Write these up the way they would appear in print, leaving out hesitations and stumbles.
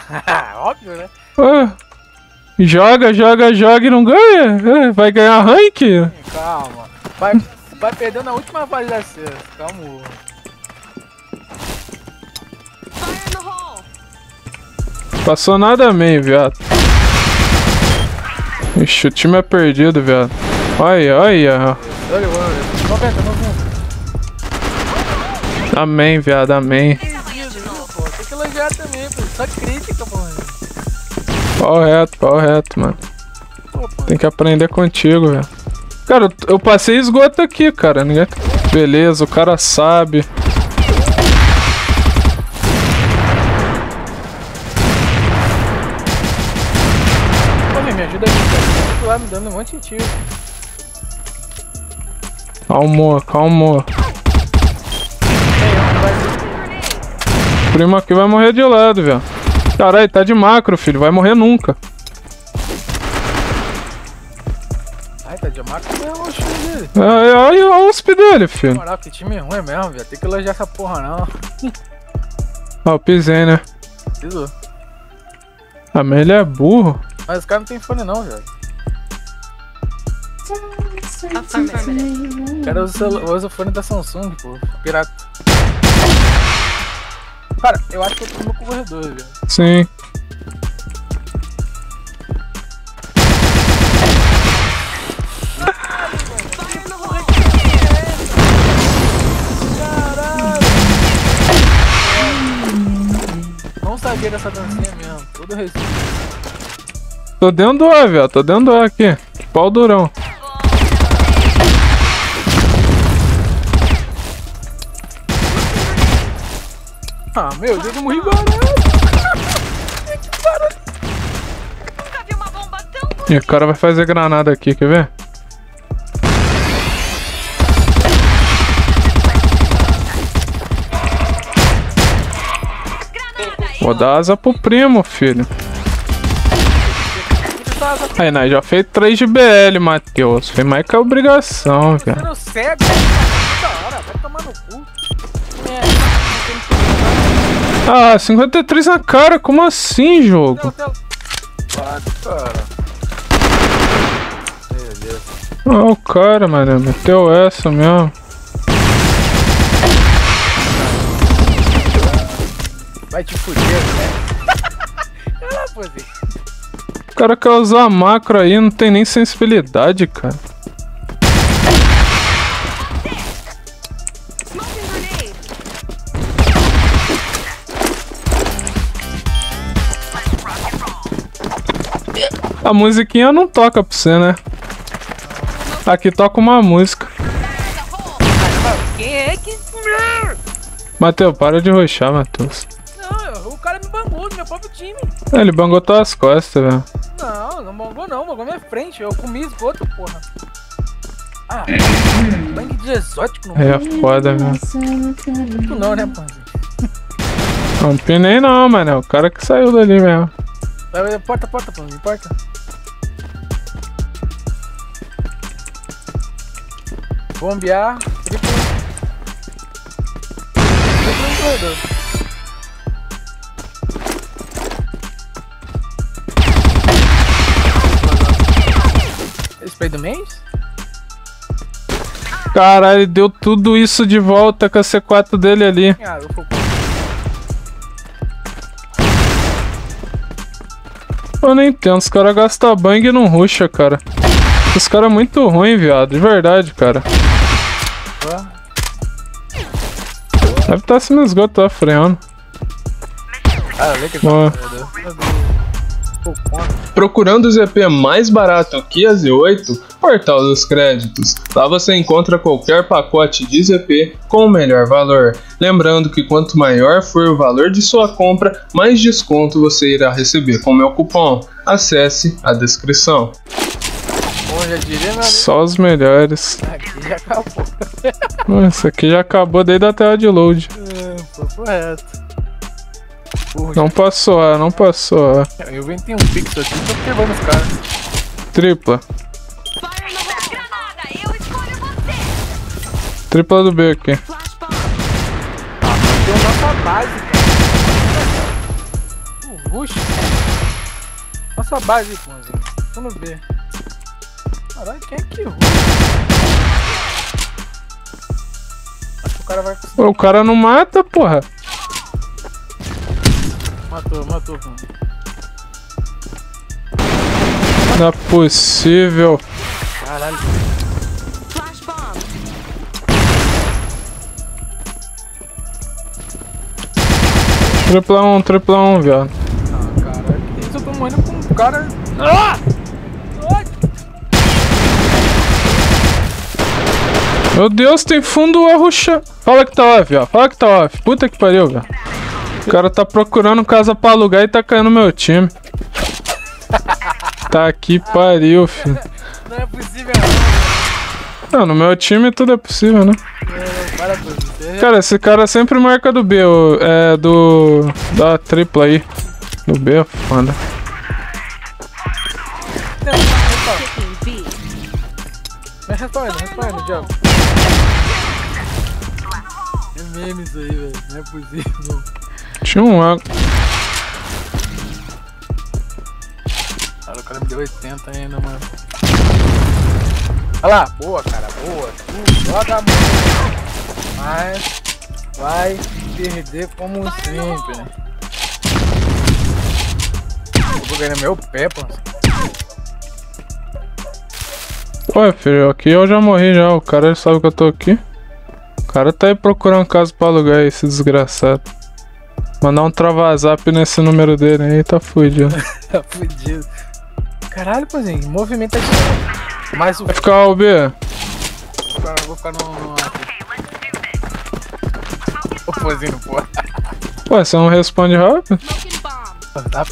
Óbvio, né? Joga e não ganha? Vai ganhar rank? Calma. Vai perder na última fase da sexta. Calma. Passou nada main, viado. Ixi, o time é perdido, viado. Olha. 90. Amém, viado, amém. Tem que elogiar também, pô. Só crítica, pô. Pau reto, mano. Tem que aprender contigo, velho. Cara, eu passei esgoto aqui, cara. Beleza, o cara sabe. Pô, me ajuda aí, cara. Lá me dando um monte de tiro. Calma. Primo aqui vai morrer de lado, velho. Caralho, tá de macro, filho. Vai morrer nunca. Ai, tá de macro mesmo, o time dele. Olha o USP dele, filho. Na moral, que time ruim mesmo, velho. Tem que elogiar essa porra, não. Eu pisei, né? Pisou. Mas ele é burro. Mas os caras não tem fone, não, velho. O cara usa o fone da Samsung, pô. Pirata. Cara, eu acho que eu tô no corredor, velho. Sim. Não sabia dessa dancinha mesmo. Todo respeito. Tô dentro do A, velho. Tô dentro do A aqui. Pau durão. Ah, meu Deus, eu morri barato. Que barato. Nunca vi uma bomba tão bonita. E o cara vai fazer granada aqui, quer ver? Vou dar asa pro primo, filho. Aí, nós já fez 3 de BL, Matheus. Foi mais que a obrigação, velho. Sendo cego, da hora, vai tomar no cu. Ah, 53 na cara, como assim, jogo? Cara. Meu Deus. Ah, o cara, mano, meteu essa mesmo. Vai te fuder, velho. Olha lá, pôzinho. O cara quer usar macro aí, não tem nem sensibilidade, cara. A musiquinha não toca pra você, né? Aqui toca uma música. Quem é que... Matheus, para de roxar, Matheus. Não, o cara me bangou no meu próprio time. Ele bangou tuas costas, velho. Não bangou não, bangou minha frente. Eu comi esgoto, porra. Ah, bang de exótico no Aí é foda, velho. Tu não, né, pôzinho? Não pinei não, mano. É o cara que saiu dali mesmo. Porta, pôzinho, porta. Bombear. Triplo no corredor. Spray do mês? Caralho, ele deu tudo isso de volta com a C4 dele ali. Ah, eu foco. Eu não entendo, os caras gastam bang e não rusha, cara. Os caras é muito ruim, viado, de verdade, cara. Deve estar se no esgoto, tá freando. Ah, eu lembro que Procurando o ZP mais barato que a Z8? Portal dos Créditos. Lá você encontra qualquer pacote de ZP com o melhor valor. Lembrando que quanto maior for o valor de sua compra, mais desconto você irá receber com meu cupom. Acesse a descrição. Bom, já diria, meu amigo. Só os melhores. Aqui já acabou. Isso aqui já acabou desde a tela de load. Foi correto. Porra, Não passou, não passou. eu venho tem um pixel aqui, tô observando os caras. Tripla. Granada, eu escolho você. Tripla do B aqui. Tem a nossa base, cara. Rush? Nossa base aí, pãozinho. Tô no B. Caralho, quem é que rush? Acho que o cara vai conseguir. Pô, o cara não mata, porra. Matou, pô. Não é possível. Caralho. Flash bomb. Tripla 1, viado. Ah, caralho, que isso? Eu tô morrendo com um cara. Ah! Meu Deus, tem fundo a ruxar. Fala que tá off, ó. Fala que tá off. Puta que pariu, velho. O cara tá procurando casa pra alugar e tá caindo no meu time. Tá que pariu, filho. Não é possível, Não, no meu time tudo é possível, né? Para com você. Cara, esse cara sempre marca do B, da tripla aí. Do B é foda. Responde, Diabo. É meme isso aí, velho. Não é possível. Tinha um água. Cara, o cara me deu 80 ainda, mano. Olha lá, boa, cara, boa. Joga a mão. Mas vai perder como sempre, né? Eu vou ganhar meu pé, pô. Ué, filho, aqui eu já morri já. O cara sabe que eu tô aqui. O cara tá aí procurando casa pra alugar, esse desgraçado. Mandar um travazap nesse número dele aí, tá fudido. Tá fudido. Caralho, pôzinho, movimenta aqui. Mais o. Vai ficar o B. Vou ficar no. O pôzinho, pô. Ué, você não responde rápido? Smoking bomb. Tá.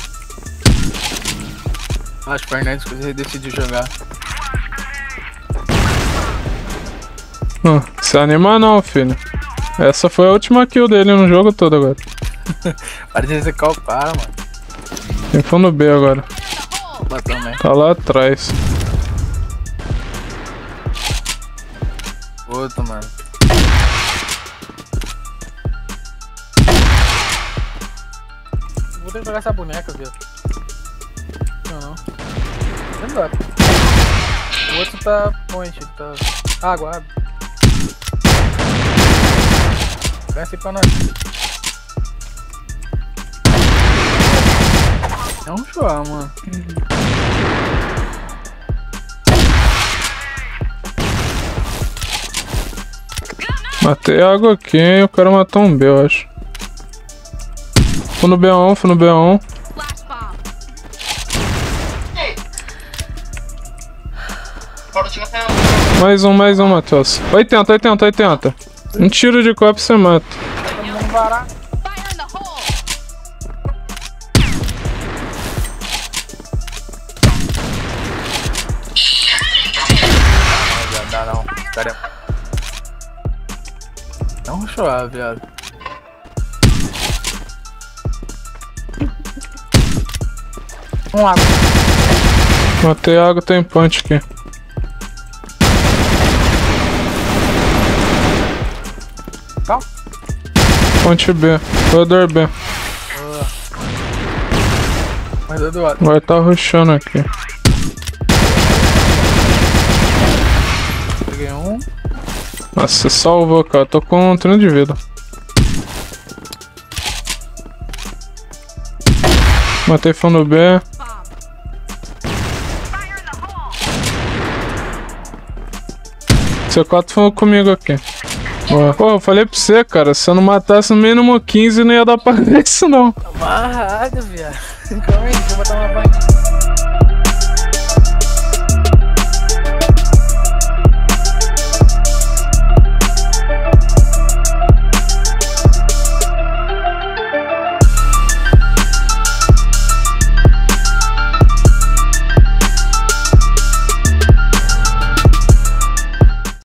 Acho que o Fernandes decidiu jogar. Não se anima não, filho. Essa foi a última kill dele no jogo todo agora. Para de resecar o cara, mano. Tem fundo B agora. Bateu, né? Tá lá atrás. Outro, mano. Vou ter que pegar essa boneca, viu? Não. Não dá. O outro tá point, tá. Água, abre. Desce aí pra nós. É um show, mano. Matei água aqui, hein? O cara matou um B, eu acho. Fundo B1, fundo B1. Flash bomb. Mais um, Matheus. 80. Um tiro de copo você mata. Todo mundo barato. Fire in the hole. Não dá não. Cara. É um show, viado. Um água. Matei água, tem punch aqui. Calma. Ponte B. Corredor B. Mas é do lado. Vai tá rushando aqui. Peguei um. Nossa, você salvou, cara. Eu tô com um 30 de vida. Matei fundo B. C4 foi comigo aqui. Boa. Pô, eu falei pra você, cara. Se eu não matasse no mínimo 15, não ia dar pra ver isso, não. Amarrado, viado. Calma aí, deixa eu botar uma banha.